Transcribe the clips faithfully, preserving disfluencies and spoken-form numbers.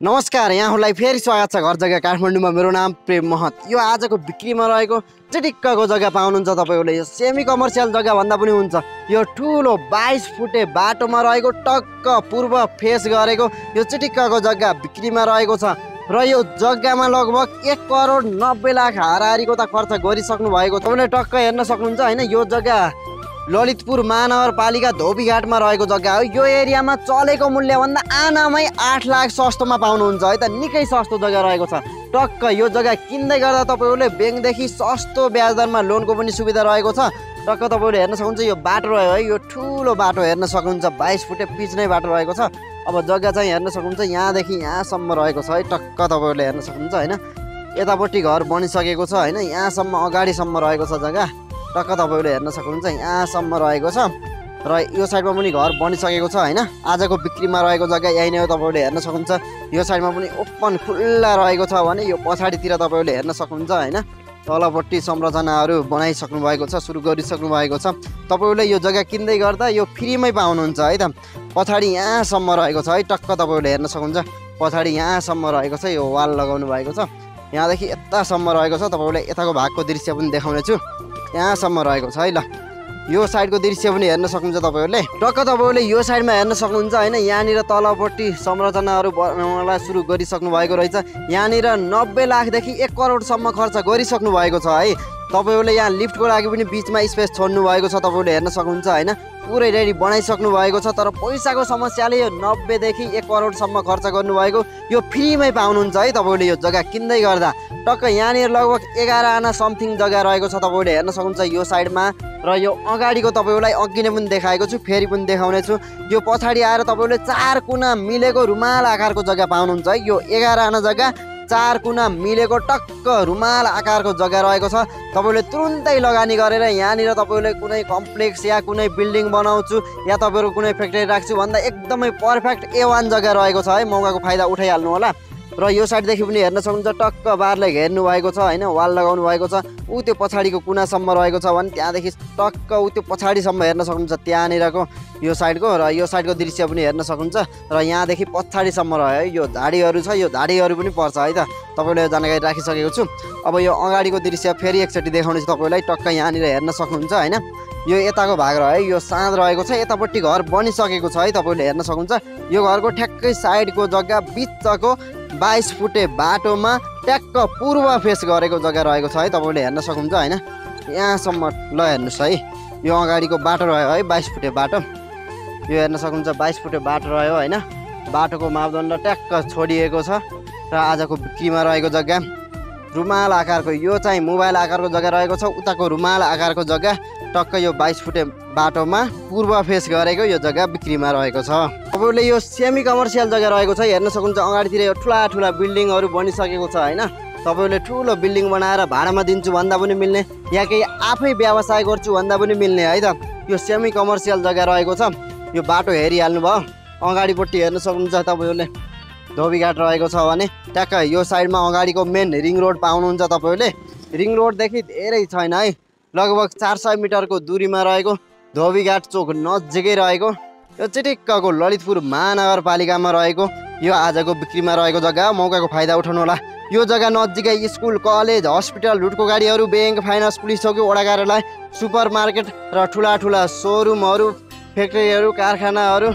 नमस्कार, यहाँहरूलाई फेरि स्वागत छ घर जग्गा काठमाडौँमा। मेरो नाम प्रेम महत। यो आजको बिक्रीमा रहेको चिटिक्कको जग्गा पाउनुहुन्छ तपाईँहरूले। यो सेमी कमर्सियल जग्गा भन्दा पनि हुन्छ। यो ठुलो बाइस फुटे बाटोमा रहेको टक्क पूर्व फेस गरेको यो चिटिक्कको जग्गा बिक्रीमा रहेको छ र यो जग्गामा लगभग एक करोड नब्बे लाख हाराहारीको त खर्च गरिसक्नु भएको। तपाईँले टक्क हेर्न सक्नुहुन्छ होइन। यो जग्गा ललितपुर महानगरपालिका धोबीघाटमा रहेको जग्गा हो। यो एरियामा चलेको मूल्यभन्दा आनामै आठ लाख सस्तोमा पाउनुहुन्छ है त। निकै सस्तो जग्गा रहेको छ। टक्क यो जग्गा किन्दै गर्दा तपाईँहरूले ब्याङ्कदेखि सस्तो ब्याज दरमा लोनको पनि सुविधा रहेको छ। टक्क तपाईँहरूले हेर्न सक्नुहुन्छ। यो बाटो रह्यो है, यो ठुलो बाटो हेर्न सक्नुहुन्छ। बाइस फुटे पिच नै बाटो रहेको छ। अब जग्गा चाहिँ हेर्न सक्नुहुन्छ, यहाँदेखि यहाँसम्म रहेको छ है। टक्क तपाईँहरूले हेर्न सक्नुहुन्छ होइन। यतापट्टि घर बनिसकेको छ होइन। यहाँसम्म अगाडिसम्म रहेको छ जग्गा। टक्क तपाईँहरूले हेर्न सक्नुहुन्छ, यहाँसम्म रहेको छ र यो साइडमा पनि घर बनिसकेको छ होइन। आजको बिक्रीमा रहेको जग्गा यही नै हो। तपाईँहरूले हेर्न सक्नुहुन्छ। यो साइडमा पनि ओपन खुल्ला रहेको छ भने यो पछाडितिर तपाईँहरूले हेर्न सक्नुहुन्छ होइन। तलपट्टि संरचनाहरू बनाइसक्नु भएको छ, सुरु गरिसक्नु भएको छ। तपाईँहरूले यो जग्गा किन्दै गर्दा यो फ्रीमै पाउनुहुन्छ है त। पछाडि यहाँसम्म रहेको छ है। टक्क तपाईँहरूले हेर्न सक्नुहुन्छ। पछाडि यहाँसम्म रहेको छ। यो वाल लगाउनु भएको छ। यहाँदेखि यतासम्म रहेको छ। तपाईँहरूले यताको भागको दृश्य पनि देखाउने छु। यहाँसम्म रहेको छ है। ल यो साइडको दृश्य पनि हेर्न सक्नुहुन्छ तपाईँहरूले। टक्क तपाईँहरूले यो साइडमा हेर्न सक्नुहुन्छ होइन। यहाँनिर तलपट्टि संरचनाहरू बनाउनलाई सुरु गरिसक्नु भएको रहेछ। यहाँनिर नब्बे लाखदेखि एक करोडसम्म खर्च गरिसक्नु भएको छ है। तपाईँहरूले यहाँ लिफ्टको लागि पनि बिचमा स्पेस छोड्नु भएको छ। तपाईँहरूले हेर्न सक्नुहुन्छ होइन। पुरै रेडी बनाइसक्नु भएको छ। तर पैसाको समस्याले यो नब्बेदेखि एक करोडसम्म खर्च गर्नुभएको यो फ्रीमै पाउनुहुन्छ है तपाईँहरूले यो जग्गा किन्दै गर्दा। टक्क यहाँनिर लगभग एघार आना समथिङ जग्गा रहेको छ। तपाईँहरूले हेर्न सक्नुहुन्छ यो साइडमा र यो अगाडिको तपाईँहरूलाई अघि नै पनि देखाएको छु, फेरि पनि देखाउने छु। यो पछाडि आएर तपाईँहरूले चार कुना मिलेको रुमाल आकारको जग्गा पाउनुहुन्छ है। यो एघार आना जग्गा चार कुना मिलेको टक्क रुमाल आकारको जग्गा रहेको छ। तपाईँले तुरुन्तै लगानी गरेर यहाँनिर तपाईँले कुनै कम्प्लेक्स या कुनै बिल्डिङ बनाउँछु या तपाईँहरू कुनै फ्याक्ट्री राख्छु भन्दा एकदमै पर्फेक्ट ए वान जग्गा रहेको छ है। मौकाको फाइदा उठाइहाल्नु होला। र यो साइडदेखि पनि हेर्न सक्नुहुन्छ। टक्क बारले घेर्नु भएको छ होइन। वाल लगाउनु भएको छ। ऊ त्यो पछाडिको कुनासम्म रहेको छ भने त्यहाँदेखि टक्क ऊ त्यो पछाडिसम्म हेर्न सक्नुहुन्छ। त्यहाँनिरको यो साइडको र यो साइडको दृश्य पनि हेर्न सक्नुहुन्छ। र यहाँदेखि पछाडिसम्म रह्यो है। यो झाडीहरू छ, यो झाडीहरू पनि पर्छ है त। तपाईँले जानकारी राखिसकेको छु। अब यो अगाडिको दृश्य फेरि एकचोटि देखाउने छु तपाईँलाई। टक्क यहाँनिर हेर्न सक्नुहुन्छ होइन। यो यताको भाग रह्यो, यो साँध रहेको छ। यतापट्टि घर बनिसकेको छ है। तपाईँले हेर्न सक्नुहुन्छ। यो घरको ठ्याक्कै साइडको जग्गा बिचको बाइस फुटे बाटोमा ट्याक्क पूर्व फेस गरेको जग्गा रहेको छ है। तपाईँले हेर्न सक्नुहुन्छ होइन। यहाँसम्म ल हेर्नुहोस् है। यो अगाडिको बाटो रह्यो है, बाइस फुटे बाटो। यो हेर्न सक्नुहुन्छ, बाइस फुटे बाटो रह्यो होइन। बाटोको मापदण्ड ट्याक्क छोडिएको छ। र आजको बिक्रीमा रहेको जग्गा रुमाल आकारको, यो चाहिँ मोबाइल आकारको जग्गा रहेको छ। उताको रुमाल आकारको जग्गा टक्क यो बाइस फुटे बाटोमा पूर्व फेस गरेको यो जग्गा बिक्रीमा रहेको छ। तपाईँले यो सेमी कमर्सियल जग्गा रहेको छ। हेर्न सक्नुहुन्छ अगाडितिर यो ठुला ठुला बिल्डिङहरू बनिसकेको छ होइन। तपाईँले ठुलो बिल्डिङ बनाएर भाडामा दिन्छु भन्दा पनि मिल्ने, या केही आफै व्यवसाय गर्छु भन्दा पनि मिल्ने है त। यो सेमी कमर्सियल जग्गा रहेको छ। यो बाटो हेरिहाल्नु भयो। अगाडिपट्टि हेर्न सक्नुहुन्छ तपाईँहरूले धोबीघाट रहेको छ भने ट्याक्क यो साइडमा अगाडिको मेन रिङ रोड पाउनुहुन्छ तपाईँहरूले। रिङ रोडदेखि धेरै छैन है, लगभग चार सय मिटरको दूरीमा रहेको धोबीघाट चोक नजिकै रहेको यो चिटिक्कको ललितपुर महानगरपालिकामा रहेको यो आजको बिक्रीमा रहेको जग्गा। मौकाको फाइदा उठाउनु होला। यो जग्गा नजिकै स्कुल, कलेज, हस्पिटल, लुटको गाडीहरू, ब्याङ्क, फाइनेन्स, पुलिस चौकी, वडा कार्यालय, सुपर मार्केट र ठुला ठुला सोरुमहरू, फ्याक्ट्रीहरू, कारखानाहरू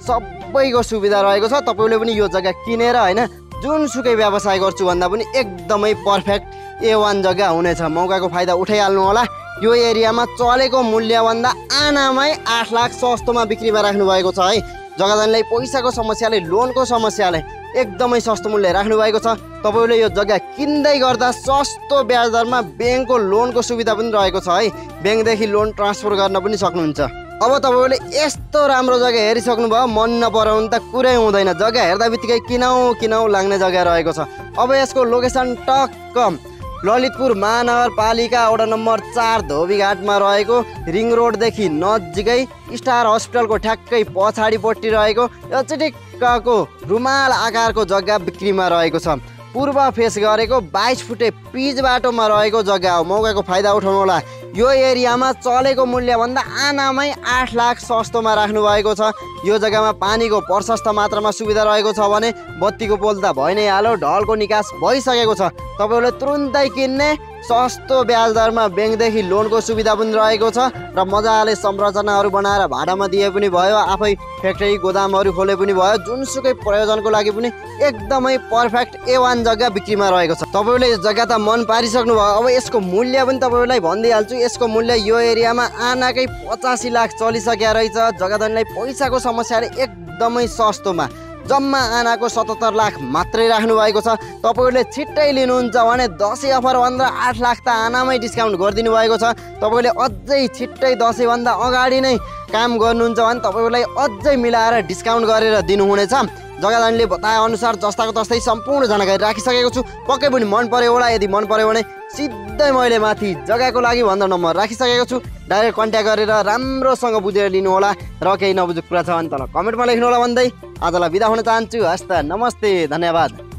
सबैको सुविधा रहेको छ। तपाईँले पनि यो जग्गा किनेर होइन जुनसुकै व्यवसाय गर्छु भन्दा पनि एकदमै पर्फेक्ट ए वान जग्गा हुनेछ। मौकाको फाइदा उठाइहाल्नु होला। यो एरियामा चलेको मूल्यभन्दा आनामै आठ लाख सस्तोमा बिक्रीमा राख्नु भएको छ है। जग्गादानीलाई पैसाको समस्याले, लोनको समस्याले एकदमै सस्तो मूल्य राख्नु भएको छ। तपाईँले यो जग्गा किन्दै गर्दा सस्तो ब्याज दरमा ब्याङ्कको लोनको सुविधा पनि रहेको छ है। ब्याङ्कदेखि लोन ट्रान्सफर गर्न पनि सक्नुहुन्छ। अब तपाईँले यस्तो राम्रो जग्गा हेरिसक्नु भयो, मन नपराउनु त कुरै हुँदैन। जग्गा हेर्दा बित्तिकै किनौँ किनौँ लाग्ने जग्गा रहेको छ। अब यसको लोकेसन टक्क ललितपुर महानगरपालिका वडा नम्बर चार धोबीघाटमा रहेको रिङ रोडदेखि नजिकै स्टार हस्पिटलको ठ्याक्कै पछाडिपट्टि रहेको यो चिटिक्कको रुमाल आकारको जग्गा बिक्रीमा रहेको छ। पूर्व फेस गरेको बाइस फुटे पिच बाटोमा रहेको जग्गा हो। मौकाको फाइदा उठाउनु होला। यो एरियामा चलेको मूल्यभन्दा आनामै आठ लाख सस्तोमा राख्नु भएको छ। यो जग्गामा पानीको प्रशस्त मात्रामा सुविधा रहेको छ भने बत्तीको पोल त भइ नै हाल्यो, ढलको निकास भइसकेको छ। तपाईँहरूले तुरुन्तै किन्ने, सस्तो ब्याज दरमा ब्याङ्कदेखि लोनको सुविधा पनि रहेको छ र मजाले संरचनाहरू बनाएर भाडामा दिए पनि भयो, आफै फ्याक्ट्री गोदामहरू खोले पनि भयो, जुनसुकै प्रयोजनको लागि पनि एकदमै पर्फेक्ट ए वान जग्गा बिक्रीमा रहेको छ। तपाईँहरूले यो जग्गा त मन पारिसक्नु भयो। अब यसको मूल्य पनि तपाईँहरूलाई भनिदिइहाल्छु। यसको मूल्य यो एरियामा आनाकै पचासी लाख चलिसकेको रहेछ। जग्गाधनीलाई पैसाको समस्याले एकदमै सस्तोमा जम्मा आनाको सतहत्तर लाख मात्रै राख्नु भएको छ। तपाईँहरूले छिट्टै लिनुहुन्छ भने दसैँ अफर भनेर आठ लाख त आनामै डिस्काउन्ट गरिदिनु भएको छ। तपाईँहरूले अझै छिट्टै दसैँभन्दा अगाडि नै काम गर्नुहुन्छ भने तपाईँहरूलाई अझै मिलाएर डिस्काउन्ट गरेर दिनुहुनेछ। जग्गाधनीले बताए अनुसार जस्ताको तस्तै सम्पूर्ण जानकारी राखिसकेको छु। पक्कै पनि मन पर्यो होला। यदि मन पर्यो भने सिधै मैले माथि जग्गाको लागि भन्दा नम्बर राखिसकेको छु। डाइरेक्ट कन्ट्याक्ट गरेर राम्रोसँग बुझेर लिनुहोला र केही नबुझेको कुरा छ भने तल कमेन्टमा लेख्नु होला भन्दै आजलाई बिदा हुन चाहन्छु। हस्त, नमस्ते, धन्यवाद।